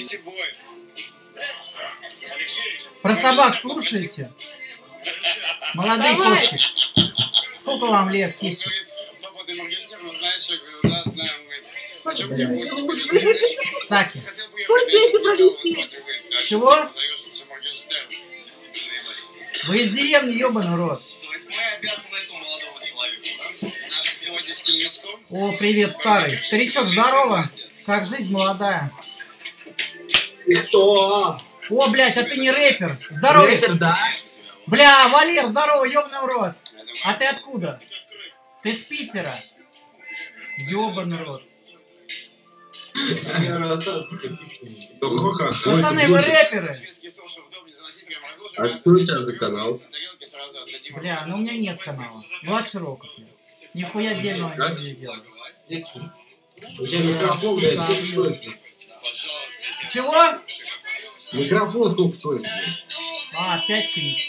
Про собак слушаете? Молодые кошки. Сколько вам лет, кисти? Саки. Чего? Вы из деревни, ёбаный рот. О, привет, старый. Старичок, здорово. Как жизнь молодая? Кто? О, блядь, а ты не рэпер. Здорово. Рэпер, да. Бля, Валер, здорово, ёбаный рот. А ты откуда? Ты с Питера. Ёбаный рот. Пацаны, вы рэперы. А что у тебя за канал? Бля, ну у меня нет канала. Влад Широков. Нихуя отдельного не делаю. Чего? Микрофон сколько стоит? А, 5000.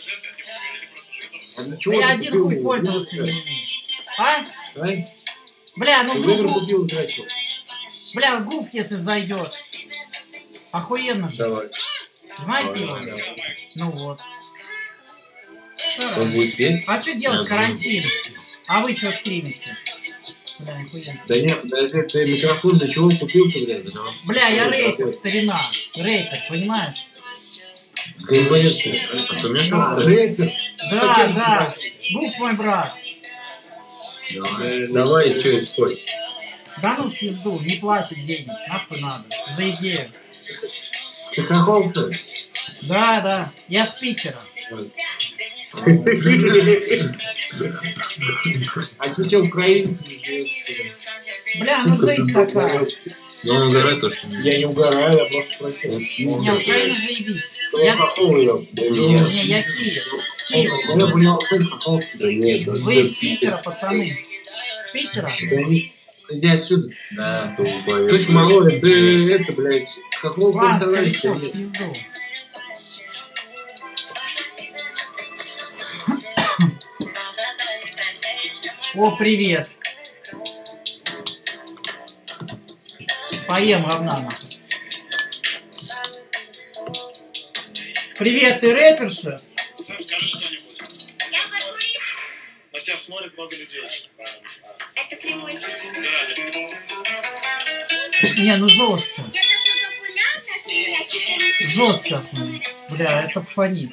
Я один хуй пользовался не умею. А? Бля, ну вдруг... Бля, гуф, если зайдет. Охуенно же. Давай. Знаете его? Ну вот. Он будет петь? А что делать, карантин? А вы что стримите? Бля, нихуя. Да нет, подожди, ты микрофон для чего купил-то, блядь? Бля, я рэпер, старина. Рэпер, понимаешь? Рэпер? Да. Гуф мой брат. Давай, что, спой. Да ну в пизду, не платит денег. Нахуй надо. За идею. Ты хохол-то? Да. Я с Питера. А ты что, украинский? Бля, ну жизнь такая. Ну, он угорает тоже. Я не угораю, я просто спросил. Не, Украина заебись. Я с... Не, я Киев. С Киева. Я понял, ты хохол. Да нет, Вы из Питера, пацаны. С Питера? Иди отсюда. да, Слышь, малой, ты это, блядь, хохол Вас, персонаж. старичок, в пизду. О, привет. Поем говна. Привет, ты рэперша? Сам скажи что-нибудь. Я покурить. На тебя смотрит много людей. Это прямой эфир. Да. Не, ну жестко. Я такой популярна, что я 14 Жестко. Бля, это фонит.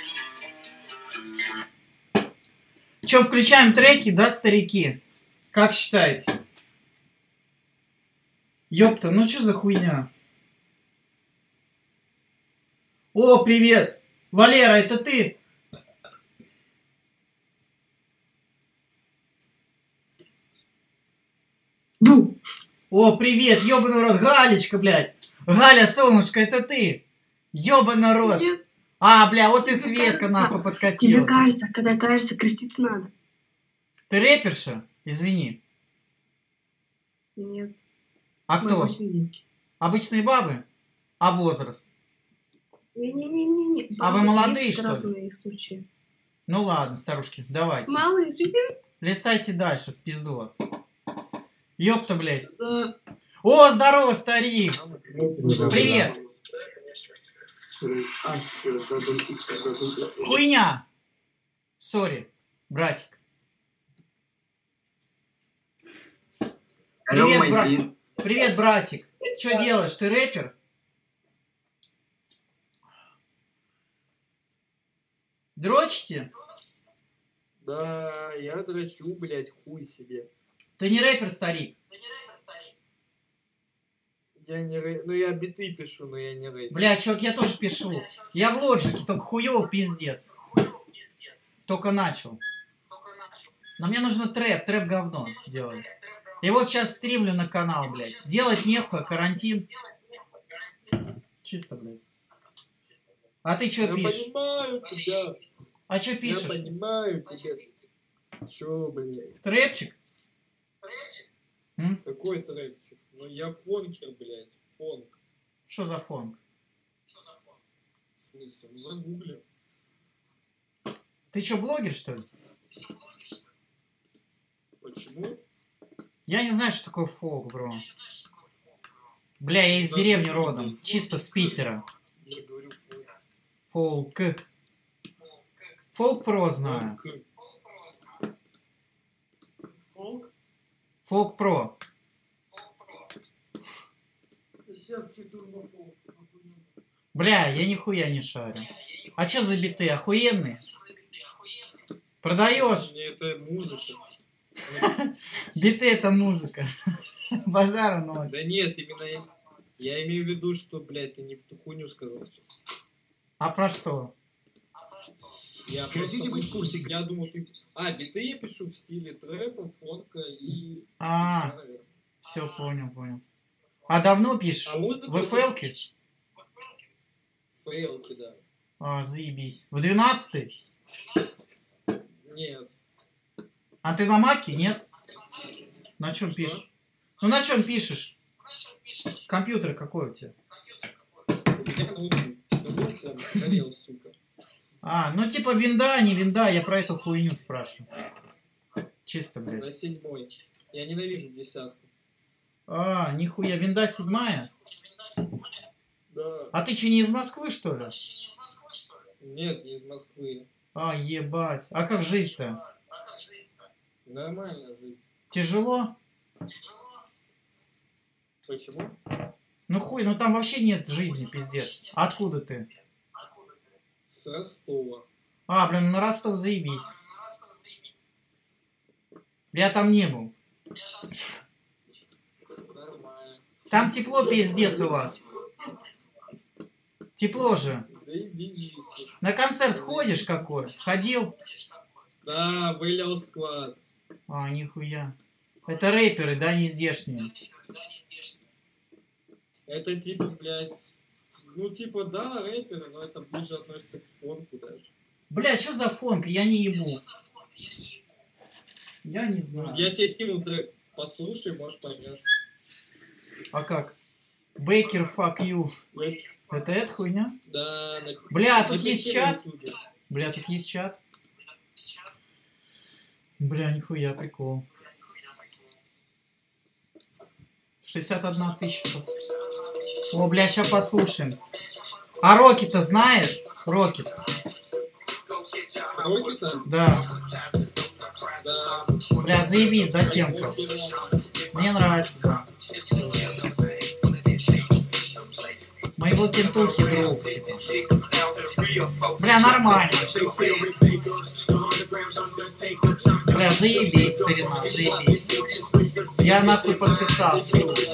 Че, включаем треки, да, старики? Как считаете? Ёпта, ну что за хуйня? О, привет! Валера, это ты? Ну! О, привет, ёбаный рот, Галечка, блядь. Галя, солнышко, это ты? Ёбаный рот. Нет. А, бля, вот и Светка нахуй Тебе подкатила. кажется, когда кажется, креститься надо. Ты рэперша? Извини. Нет. А Мы кто? обычные девки. Обычные бабы? А возраст? Не-не-не-не. А вы молодые, Есть что ли? разные случаи. Ну ладно, старушки, давайте. Малые, Листайте дальше, в пизду вас. Ёпта, блядь. за... О, здорово, старик! Привет! Хуйня! Сори, братик. Привет, Привет, братик. Что делаешь? Ты рэпер? Дрочите? Да, я дрочу, блядь, хуй себе. Ты не рэпер, старик? Я не рэп... Ну я биты пишу, но я не рэпер. Бля, чувак, я тоже пишу. Я в лоджике, только хуёво пиздец. Только начал. Но мне нужно трэп говно делать. И вот сейчас стримлю на канал, блядь. Делать нехуй, карантин. Чисто, блядь. А ты что пишешь? Я понимаю тебя. А что пишешь? Я понимаю тебя. Чё, блядь? Трэпчик? Какой трэпчик? Ну я фонкер, блядь. Фонк. Что за фонк? В смысле? Ну загугли. Ты что, блогер, что ли? Почему? Я не знаю, что такое фолк, бро. Бля, я из деревни родом. Чисто с Питера. Я говорю Фолк. Фолк Про знаю. Фолк? Фолк Про. Сербский турбофолк. Бля, я нихуя не шарю. А чё за биты? Охуенные? Продаешь? Не, это музыка. Биты это музыка. Базара ноль. Да нет, именно я имею в виду, что, блядь, ты не ту хуйню сказал сейчас. А про что? Я Хотите быть в курсе? Я думал, ты... А, биты я пишу в стиле трэпа, фонка и... А, всё, наверное. все, понял. А давно пишешь? А музыку... В FL-ке? Фейлки, да. А, заебись. В 12-й? Нет. А ты на маке? Нет? На чем Что? пишешь? Ну на чем пишешь? Компьютер какой у тебя? Я ноутбук там сгорел, сука. А, ну типа винда, не винда, я про эту хуйню спрашиваю. Чисто, блядь. На 7-й. Я ненавижу 10-ку. А, нихуя, винда 7-я? Да. А ты что, не из Москвы, что ли? Нет, не из Москвы. А, ебать. А как жизнь-то? Нормально жить. Тяжело? Почему? Ну хуй, ну там вообще нет жизни, пиздец. А откуда ты? С Ростова. А, блин, на Ростов заебись. Я там не был. Нормально. Там тепло, пиздец, у вас. Тепло же. Заебись жизнь. На концерт ходишь какой? Ходил? Да, вылял склад. А, нихуя. Это рэперы, да, не здешние? Это типа, блядь... Ну, типа, да, рэперы, но это ближе относится к фонку даже. Бля, что за фонк? Я не ебу. Я не знаю. Я тебе кину трек. Подслушай, может, поймешь. А как? Бейкер, fuck you. Блядь, Это эта хуйня? да, Бля, тут есть запиши чат? на ютубе. Бля, тут есть чат? Бля, нихуя, прикол. 61 тысяча. О, бля, сейчас послушаем. А Рокета знаешь? Рокет. Рокета? Да. Да. Бля, заебись, да, темка? Мне нравится, да. Моего кентухи друг, типа. Бля, нормально. Бля, заебись, старина, заебись. Я нахуй подписался.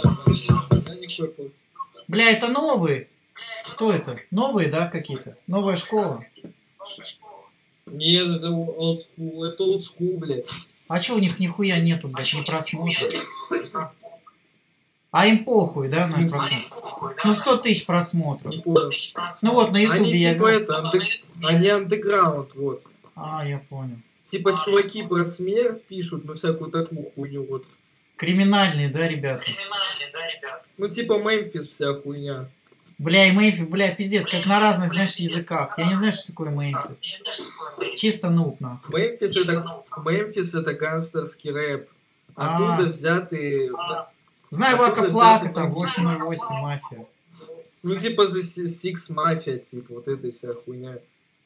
Бля, это новые. Кто это? Новые, да, какие-то? Новая школа. Нет, это олдскул, это олдскул, блядь. А чё у них нихуя нету, блядь, не просмотров? А им похуй, да, на просмотр? Ну 100 тысяч просмотров. Не понял. Ну вот, на ютубе Они я типа вел. это, они андеграунд, вот. А, я понял. Типа чуваки про смерть пишут, ну всякую такую хуйню, вот. Криминальные, да, ребята? Ну типа Мемфис вся хуйня. Бля, и Мемфис, бля, пиздец, как на разных, знаешь, языках. Я не знаю, что такое Мемфис. Чисто нуб, нахуй. Мемфис это гангстерский рэп. А. Оттуда взяты... Знаю Вака Флака, там 8.8 мафия. Ну типа The Six Mafia, типа, вот эта вся хуйня.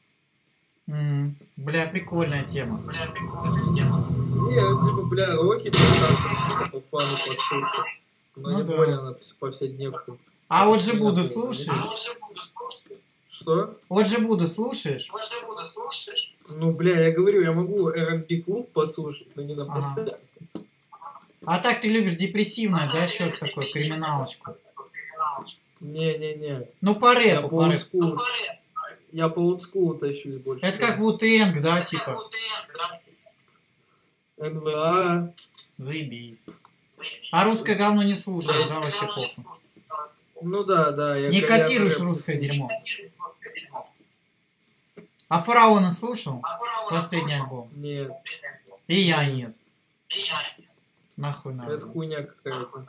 Бля, прикольная тема. Не, ну типа, бля, Рокет там по фану, по шутке. Но Ну не да. больно на повседневку. А вот же буду слушаешь? Что? Вот же буду слушаешь? Ну, бля, я говорю, я могу R&B клуб послушать, но не на Ага. постоянно. А так ты любишь депрессивное, да, что такое, криминалочку? Не-не-не. Ну по Я рэпу, по по рэпу. олдскулу. Я по олдскулу тащусь больше. Это как Вутенг, да, типа? НВА. Заебись. А русское говно не слушаешь, да, вообще похуй? Ну да, да. Я Не корявый котируешь рэп русское слушаю. дерьмо. А Фараона слушал? Последний альбом. Нет, И я нет. Нахуй это надо. хуйня какая-то.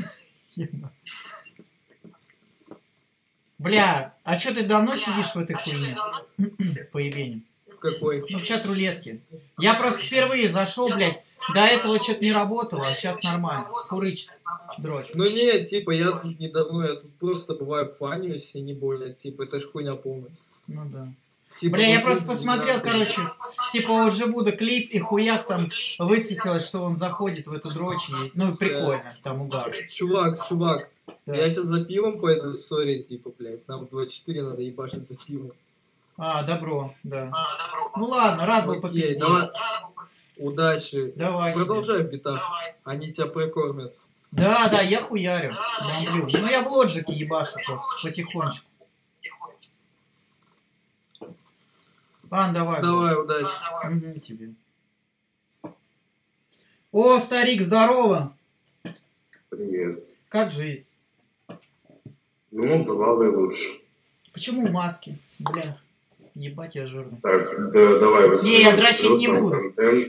Бля, а чё ты давно сидишь в этой хуйне? Поебень. В какой? Ну, в чат рулетки. Я просто впервые зашел, блядь. До этого что-то не работало, а сейчас нормально. Фурычит дрочь. Ну не, типа, я тут недавно, я тут просто бываю фанюсь и не больно, типа, это ж хуйня полная. Ну да. Типа, Бля, я ну, просто тут посмотрел, не надо. короче, типа вот же буду клип, и хуяк там высветилось, что он заходит в эту дрочь, и, ну и прикольно, там угар. Чувак, Да. я сейчас за пивом пойду, сори, типа, блядь, нам в 24 надо ебашить за пивом. А, добро, да. Ну ладно, рад был Окей, попиздеть. давай, удачи. Давай тебе. Продолжай в битах, они тебя прокормят. Да, да, я хуярю, бомблю. Ну я в лоджике ебашу просто, потихонечку. Ладно, давай. Давай, удачи. Угу, тебе. О, старик, здорово! Привет. Как жизнь? Ну, бывало и лучше. Почему маски? Бля, ебать я жирный. Так, да, давай. Не, я дрочить не буду. Контент.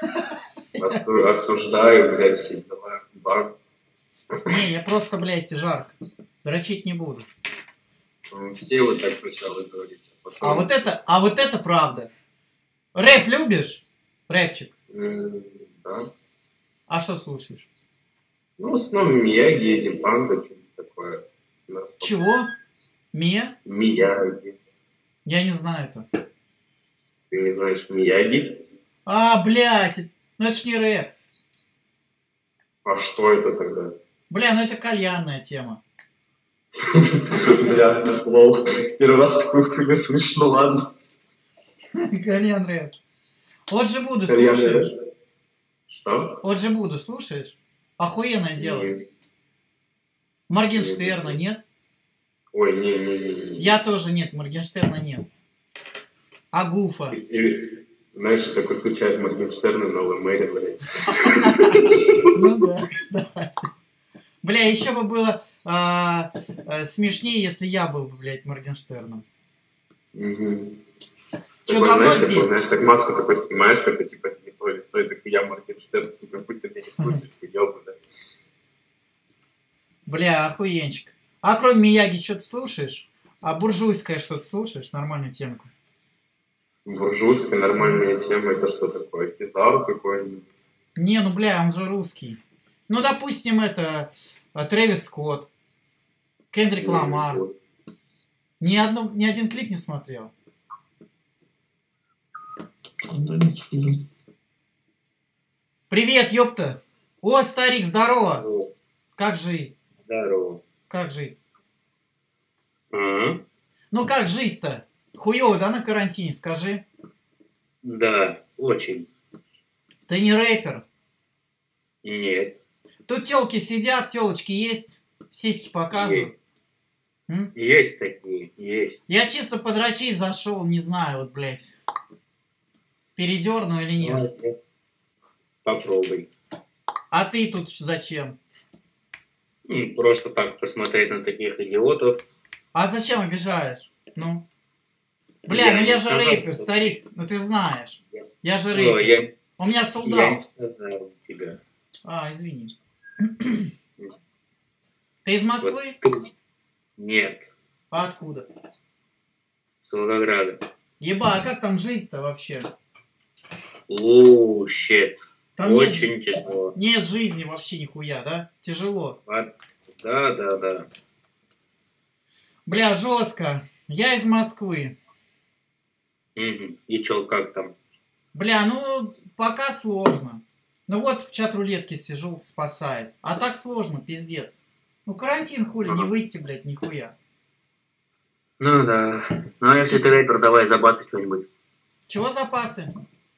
Осуждаю, блядь, все дела. Бар. Не, я просто, блядь, жарко. Дрочить не буду. Все вот так сначала говорите. А вот это правда. Рэп любишь? Рэпчик. Да. А что слушаешь? Ну, в основном Мияги, Зимбанда, что-то такое. Чего? Мия? Мияги. Я не знаю это. Ты не знаешь Мияги? А, блядь, ну это ж не рэп. А что это тогда? Бля, ну это кальянная тема. Бля, лол. Первый раз такую хуйню слышу, ну ладно. Кальян рэп. Вот же буду, Кальян слушаешь? рэп. Что? Вот же буду, слушаешь? Охуенное дело. Моргенштерна нет? Ой, не. Я тоже нет, Моргенштерна нет. А Гуфа? Или, знаешь, такой случайно Моргенштерн и новый Мэри, блядь. Ну да, кстати. Бля, еще бы было смешнее, если я был бы, блядь, Моргенштерном. Угу. Че, давно знаешь, здесь? Знаешь, так маску такой снимаешь, как типа не твое лицо, и такой я Моргенштерн, сука, будь ты меня не слышишь, ты ёбаный. Бля, охуенчик. А кроме Мияги что-то слушаешь? А буржуйское что-то слушаешь? Нормальную темку. Буржуйская нормальная тема, это что такое? Кизару какой-нибудь? Не, ну бля, он же русский. Ну, допустим, это Трэвис Скотт, Кендрик Ламар. Ни один клип не смотрел. Привет, ёпта! О, старик, здорово! О, Как жизнь? здорово. Как жизнь? А? Ну как жизнь-то? Хуёво, да, на карантине, скажи? Да, очень. Ты не рэпер. Нет. Тут тёлки сидят, тёлочки есть, сиськи показывают. М? Есть такие, есть. Я чисто подрочить зашел, не знаю, вот, блядь. Передерну или нет? Ладно. Попробуй. А ты тут зачем? Просто так посмотреть на таких идиотов. А зачем обижаешь? Ну? Бля, ну не я же сказал, рэпер, что- старик, ну ты знаешь. Я же Но рэпер. У меня я солдат. не знаю тебя. А, извини. Ты из Москвы? Вот ты- Нет, А откуда? с Волгограда. Еба, а как там жизнь-то вообще? Оу, щет. Там нет, Очень тяжело. нет жизни вообще нихуя, да? Тяжело. Да. Бля, жестко. Я из Москвы. Мгм. И чё, как там? Бля, ну пока сложно. Ну вот в чат-рулетке сижу, спасает. А так сложно, пиздец. Ну карантин, хули, не выйти, блядь, нихуя. Ну да. Ну а если ты рэпер, давай забацай что-нибудь. Чего запасы?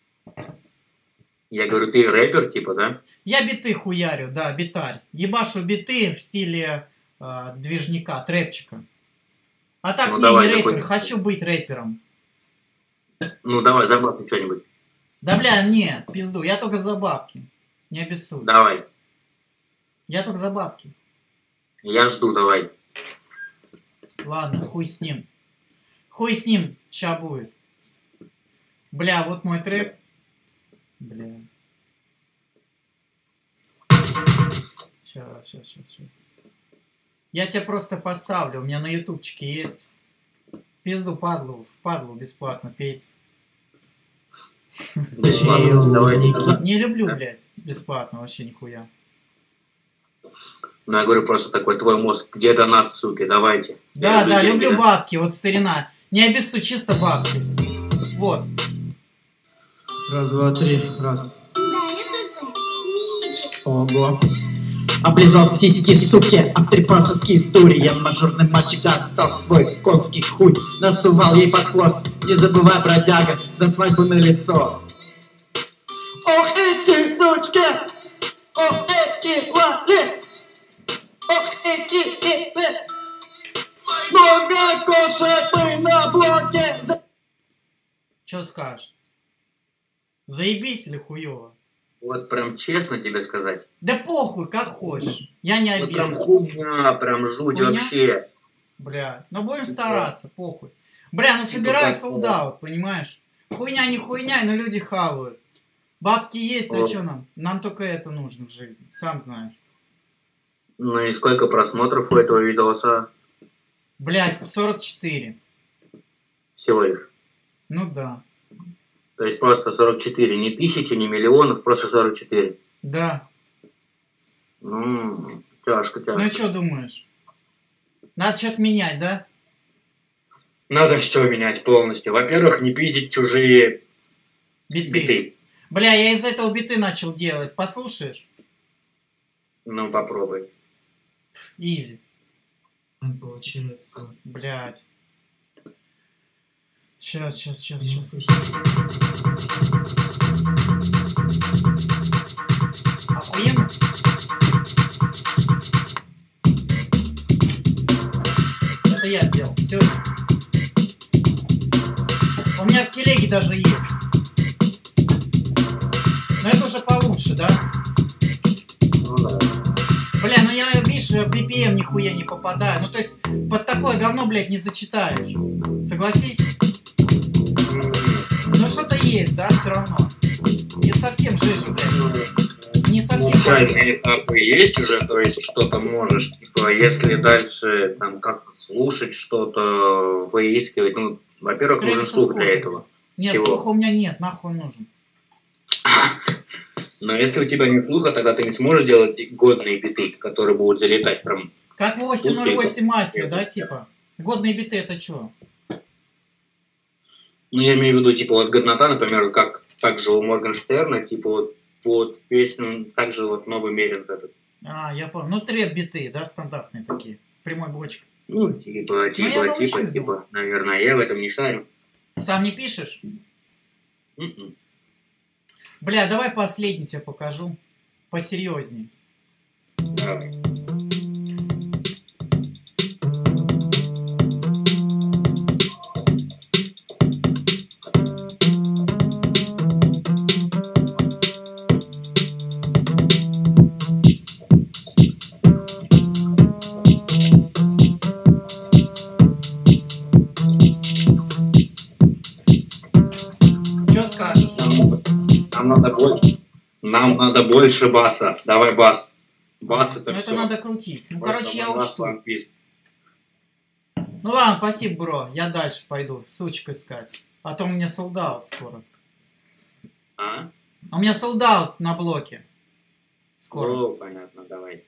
Я говорю, ты рэпер, типа, да? Я биты хуярю, да, битарь. Ебашу биты в стиле движника, трэпчика. А так, Ну, не, давай, не рэпер, какой-то. хочу быть рэпером. Ну давай, забацай что-нибудь. Да бля, нет, пизду, я только за бабки. Не обессудь. Давай. Я только за бабки. Я жду, давай. Ладно, хуй с ним. Хуй с ним, ща будет. Бля, вот мой трек. Бля. Сейчас. Я тебя просто поставлю, у меня на ютубчике есть. Пизду падлу бесплатно петь. Бесплатно, давайте. Не люблю, блядь, бесплатно, вообще нихуя. Ну, я говорю, просто такой твой мозг. Где донат, суки, давайте. Да, Я да, деньги, люблю да. бабки, вот старина. Не обессудь, чисто бабки. Вот. Раз, два, три, раз. Да, это же митик. Ого. Облизал сиськи, суки, обтрепал соски дури. Я мажорный мальчик достал свой конский хуй. Насувал ей под хвост, не забывай, бродяга, до свадьбы на лицо. Ох, эти сучки! Ох, эти лады! Ох, эти исы! Много кошек на блоке! Чё скажешь? Заебись или хуёво? Вот прям честно тебе сказать. Да похуй, как хочешь. Я не Вот прям обижу. хуйня, прям жуть Хуйня? вообще. Бля, ну будем стараться, похуй. Бля, ну собираю такое? солдат, понимаешь? Хуйня не хуйня, но люди хавают. Бабки есть, а О. чё нам? Нам только это нужно в жизни, сам знаешь. Ну и сколько просмотров у этого видоса? Блядь, 44. Всего лишь. Ну да. То есть просто 44, не тысячи, не миллионов, просто 44. Да. Ну, тяжко, тяжко. Ну и чё думаешь? Надо что-то менять, да? Надо все менять полностью. Во-первых, не пиздить чужие Биты. биты. Бля, я из этого биты начал делать. Послушаешь? Ну, попробуй. Изи. Получается. Блядь. Сейчас. Охуенно? Это я сделал. Все. У меня в телеге даже есть. Но это уже получше, да? Ну да. Бля, ну я, видишь, в BPM нихуя не попадаю. Ну то есть под такое говно, блядь, не зачитаешь. Согласись? Ну что-то есть, да, все равно. Не совсем жижа, блядь. Не совсем. Начальные этапы есть уже, то есть что-то можешь, типа, если дальше там как-то слушать что-то, выискивать, ну, во-первых, нужен Трэвиса слух для Скотта. этого. Нет, Всего. слуха у меня нет, нахуй нужен. Но если у тебя нет слуха, тогда ты не сможешь делать годные биты, которые будут залетать прям. Как 808 мафия, да, типа? Годные биты это чё? Ну, я имею в виду, типа, вот годнота, например, как также у Моргенштерна, типа, вот под песню, также вот новый Меринг этот. А, я понял. Ну, трэп биты, да, стандартные такие, с прямой бочкой. Ну, типа, я научусь, наверное, я в этом не шарю. Сам не пишешь? М-м. Бля, давай последний тебе покажу. Посерьезнее. Давай. Чё скажешь? Нам надо больше баса. Давай бас. Бас это Ну, это все. надо крутить. Ну, короче, я учту. One-Piece. Ну ладно, спасибо, бро. Я дальше пойду сучек искать. А то у меня солдаут скоро. А? У меня солдаут на блоке. Скоро. О, понятно, давай.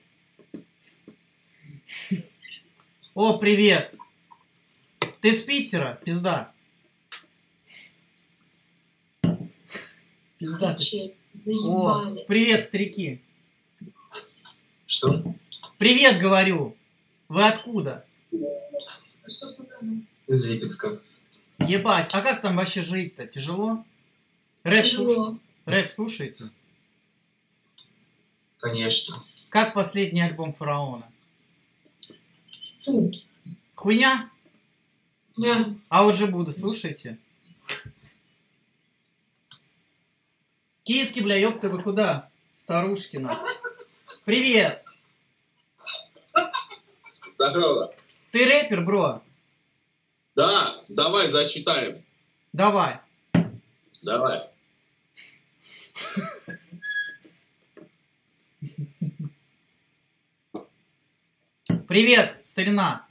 О, привет. Ты с Питера? Пизда. Пизда ты. О, привет, старики. Что? Привет, говорю. Вы откуда? Из Липецка. Ебать, а как там вообще жить-то? Тяжело? Рэп слушаете? Рэп слушаете? Конечно. Как последний альбом Фараона? Фу. Хуйня? Да. А вот же буду, слушайте. Киски, бля, ёпта, вы куда? Старушкина. Привет. Здорово. Ты рэпер, бро? Да, давай зачитаем. Давай. Давай. Привет, старина.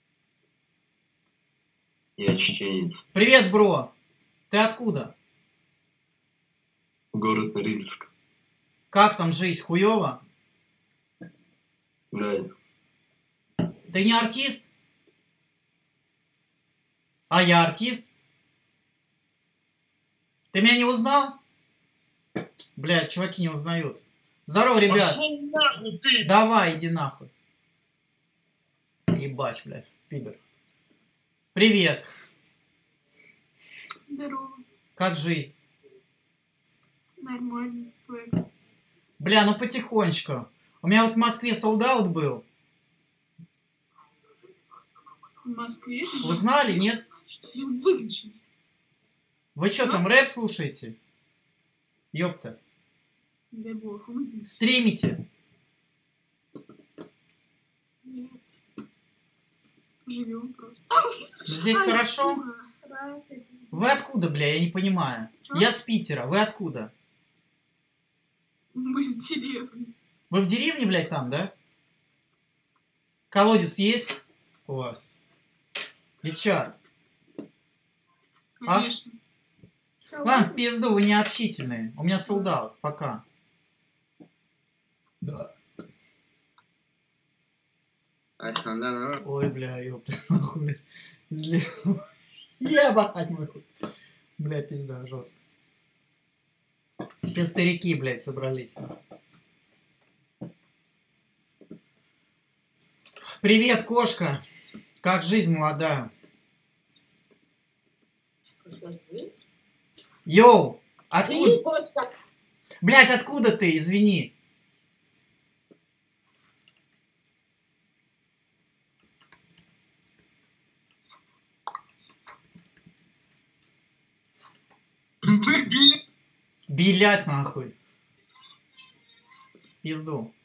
Я чеченец. Привет, бро. Ты откуда? Город Норильск. Как там жизнь? Хуёво? Да. Ты не артист? А я артист? Ты меня не узнал? Блядь, чуваки не узнают. Здорово, ребят. Пошел нахуй ты! Давай, иди нахуй. Ебач, блядь, пидор. Привет. Здорово. Как жизнь? Нормально. Бля, ну потихонечку. У меня вот в Москве солдаут был. В Москве? Вы знали, нет? Выключи. Вы что там, рэп слушаете? Ёпта. Дай бог, выключи. Стримите? Нет. Живем просто. Здесь хорошо? Раз, Вы откуда, бля, я не понимаю. Чё? Я с Питера, вы откуда? мы с деревни. Вы в деревне, блядь, там, да? Колодец есть у вас? Девчат. А? Конечно. Ладно, в пизду, вы не общительные. У меня солдат, пока. Да. Ой, бля, ёпта, нахуй. Ебать, мой хуй. Бля, пизда, жестко. Все старики, блядь, собрались. Привет, кошка. Как жизнь молодая? Йоу, откуда? Блядь, откуда ты? Извини. Билять нахуй. Пизду.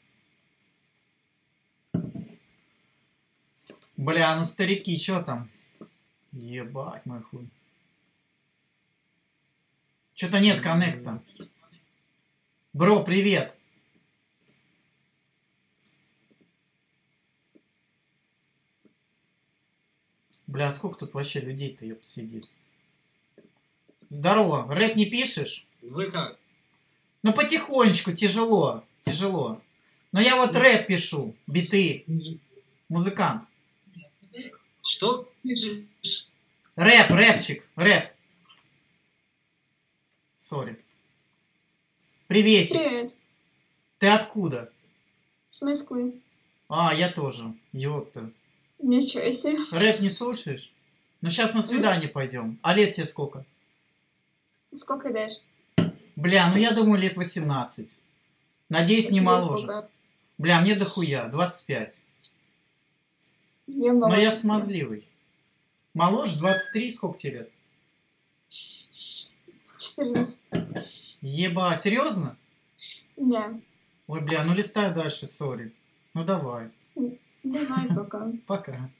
Бля, ну старики, чё там? Ебать мой хуй. Чё-то нет коннекта. Бро, привет. Бля, сколько тут вообще людей-то, ёпта, сидит? Здорово. Рэп не пишешь? Вы как? Ну, потихонечку, тяжело. Тяжело. Но я вот рэп пишу. Биты. Музыкант. Что? Рэп, рэпчик. Рэп. Сори. Приветик. Привет. Ты откуда? С Москвы. А, я тоже. Ёпта. Ничего себе. Рэп не слушаешь? Ну, сейчас на свидание пойдем. А лет тебе сколько? Сколько дашь? Бля, ну я думаю, лет 18. Надеюсь, А не тебе моложе. сколько? Бля, мне дохуя, 25. Я Но моложе я тебя. смазливый. Моложе, 23, сколько тебе лет? 14. Ебать, серьезно? Да. Ой, бля, ну листай дальше, сори. Ну давай. Давай пока. Пока.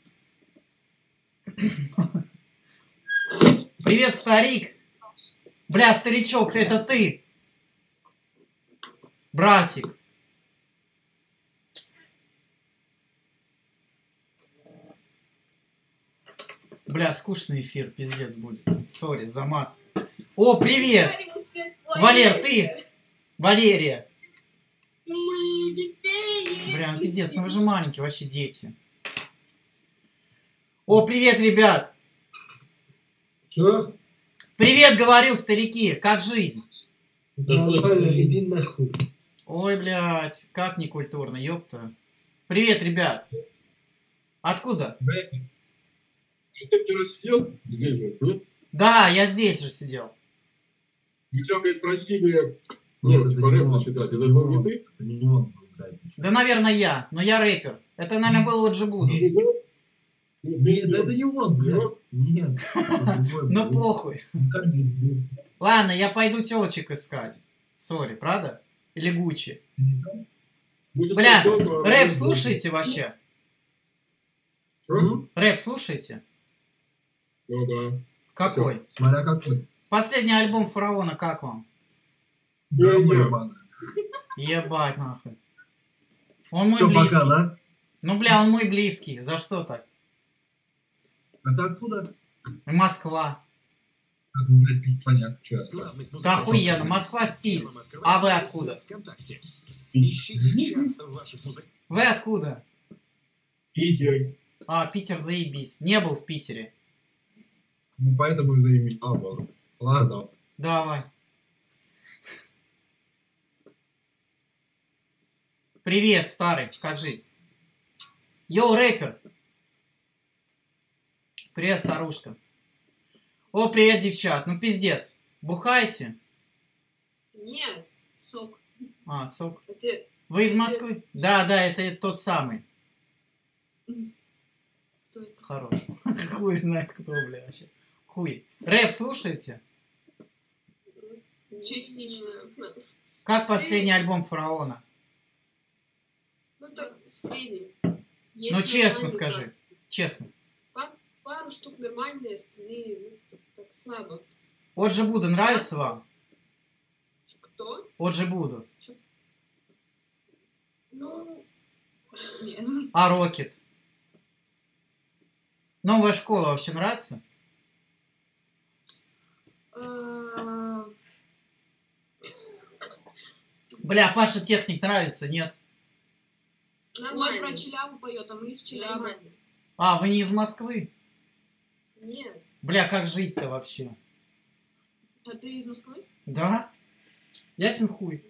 Привет, старик. Бля, старичок, это ты. Братик. Бля, скучный эфир, пиздец будет. Сори, за мат. О, привет. Валер, ты. Валерия. Бля, ну пиздец, ну вы же маленькие вообще дети. О, привет, ребят. Что? Привет, говорил, старики. Как жизнь? Нормально, иди нахуй. Ой, блядь, как некультурно, ёпта. Привет, ребят. Откуда? Ты вчера сидел? Здесь же, нет? Да, я здесь же сидел. Нельзя, блядь, прости, блядь. Нет, типа рэп начитать. Это был не ты? Да, наверное, я. Но я рэпер. Это, наверное, был вот Джибуду. Нет, это не он, блядь. Нет. Ну, похуй. Ладно, я пойду телочек искать. Сори, правда? Или Гуччи. Бля, рэп слушаете вообще? Рэп слушаете? Ну да. Какой? Смотря какой. Последний альбом Фараона как вам? Ебать нахуй. Он мой Все, близкий. пока, да? Ну, бля, он мой близкий. За что так? Это откуда? Москва. Блядь, понятно, что я сказал. Да охуенно, Москва стиль. А вы откуда? Вы откуда? Питер. А, Питер заебись. Не был в Питере. Ну, поэтому и заимел. А, боже. Ладно. Давай. Привет, старый, скажи. Йоу, рэпер. Привет, старушка. О, привет, девчат. Ну, пиздец. Бухаете? Нет, сок. А, сок. Это... Вы из Москвы? Да, да, это тот самый. Кто это? Хорош. Хуй знает кто, бля, вообще. Хуй. Рэп слушаете? Частично. Как последний альбом Фараона? Ну так, средний. Ну, честно скажи. Честно. Пару штук нормальные, остальные, ну, так слабо. Оджи Буду нравится вам? Кто? Оджи Буду. Ну, нет. А Рокет? Новая школа вообще нравится? Бля, Паша Техник нравится, нет? Он про Челябу поет, а мы из Челябы. А, вы не из Москвы? Нет. Бля, как жизнь-то вообще? А ты из Москвы? Да? Ясен хуй.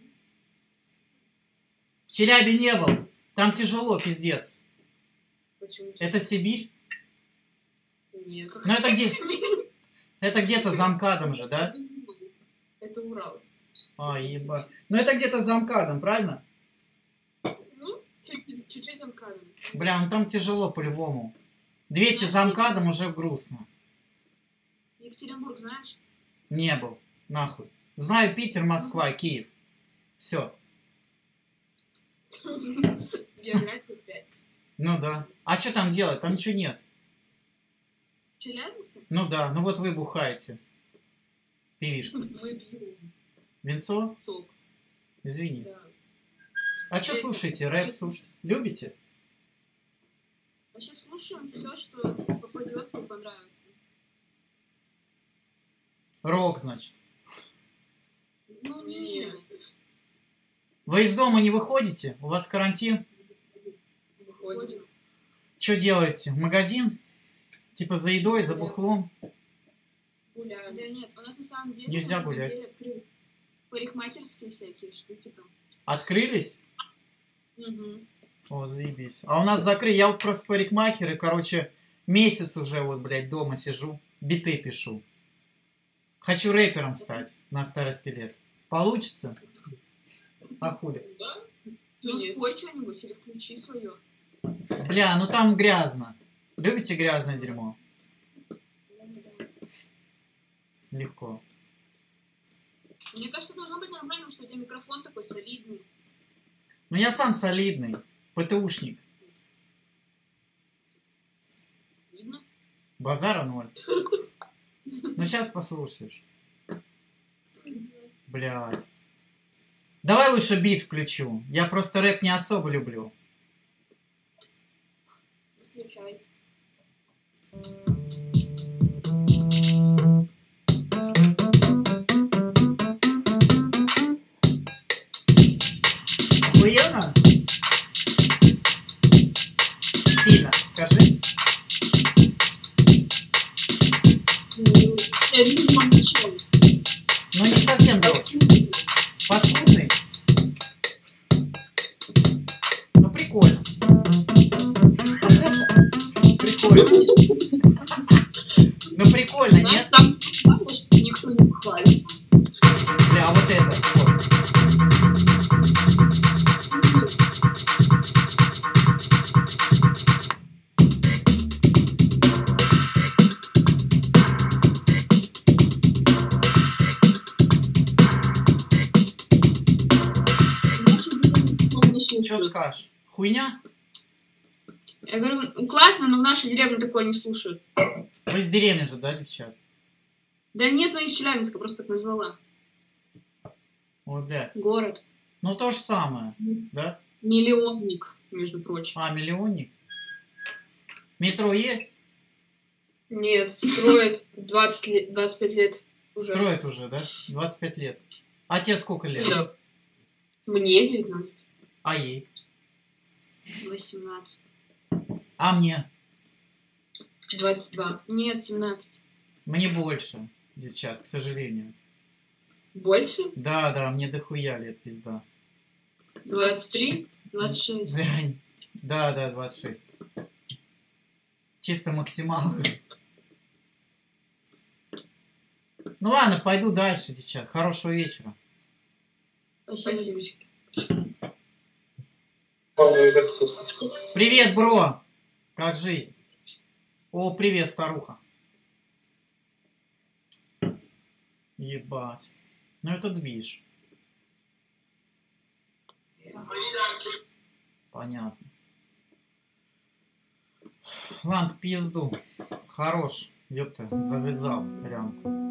В Челябе не был. Там тяжело, пиздец. Почему? Это Сибирь? Нет. Ну это где? Это где-то за МКАДом же, да? Это Урал. А, ебать. Ну это где-то за МКАДом, правильно? Ну, чуть-чуть за МКАДом. Бля, ну там тяжело по-любому. 200 за МКАДом уже грустно. Екатеринбург знаешь? Не был. Нахуй. Знаю Питер, Москва, Киев. Все. География 5. Ну да. А что там делать? Там ничего нет. В Челябинске? Ну да. Ну вот вы бухаете. Пивишка. Мы пьем. Винцо? Сок. Извини. Да. А что слушаете? Рэп слушаете? Любите? А сейчас слушаем все, что попадется и понравится. Рок, значит. Ну нет. Вы из дома не выходите? У вас карантин? Выходим. Что делаете? В магазин? Типа за едой, за бухлом? Гуляем. Да нет, у нас на самом деле... Нельзя гулять. Открыли парикмахерские всякие штуки там. Открылись? Угу. О, заебись. А у нас закрыли. Я вот просто парикмахер, и, короче, месяц уже вот, блядь, дома сижу, биты пишу. Хочу рэпером стать на старости лет. Получится? А хули? Да? Ну, спой что-нибудь или включи свое. Бля, ну там грязно. Любите грязное дерьмо? Легко. Мне кажется, должно быть нормально, что у тебя микрофон такой солидный. Ну я сам солидный. ПТУшник. Видно? Базара ноль. Ну сейчас послушаешь. Блядь. Давай лучше бит включу. Я просто рэп не особо люблю. Включай. Охуенно? Сильно, скажи. Я видимо ничего. Ну не совсем дрочь. Паскудный. Ну прикольно. Прикольно. Ну прикольно, нет? Там никто не хвалит. Бля, а вот это. Вот. Что скажешь? Хуйня? Я говорю, ну, классно, но в нашей деревне такое не слушают. Вы из деревни же, да, девчат? Да нет, ну из Челябинска, просто так назвала. Ой, бля. Город. Ну то же самое, да? Миллионник, между прочим. А, миллионник? Метро есть? Нет, строят 25 лет. Строит уже, да? 25 лет. А тебе сколько лет? Да. Мне 19. А ей? 18. А мне? 22. Нет, 17. Мне больше, девчат, к сожалению. Больше? Да, да, мне дохуя лет, пизда. 23? 26. Да, да, 26. Чисто максималка. Ну ладно, пойду дальше, девчат. Хорошего вечера. Спасибо. Привет, бро! Как жизнь? О, привет, старуха. Ебать. Ну это движ. Понятно. Ладно, пизду. Хорош. Ёпта, завязал прямку.